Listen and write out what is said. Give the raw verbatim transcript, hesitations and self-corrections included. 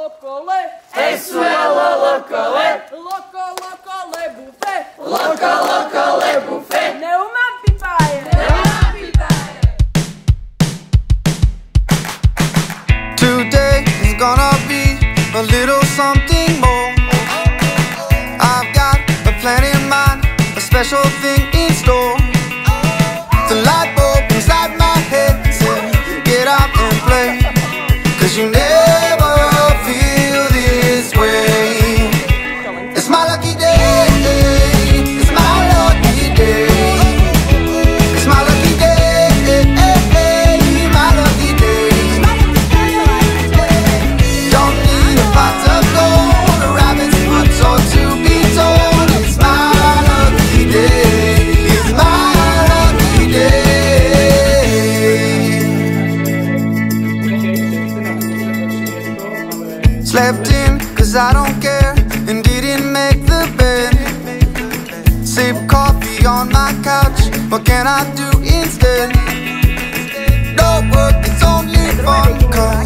lokole, Esu ela lokole, loko lokole bufe, loko lokole bufe, ne uma pipaye, ne uma pipaye. Today is gonna be a little something more. I've got a plan in mind, a special thing in store. The light bulb inside my head says, get up and play, 'cause you never feel this way. It's my lucky day, it's my lucky day, it's my lucky day, my lucky day. Don't need a pot of gold, a rabbit's foot or to be told. It's my lucky day, it's my lucky day. Slept in 'cause I don't care, and didn't make the bed. Sip coffee on my couch, what can I do instead? No work, it's only fun, 'cause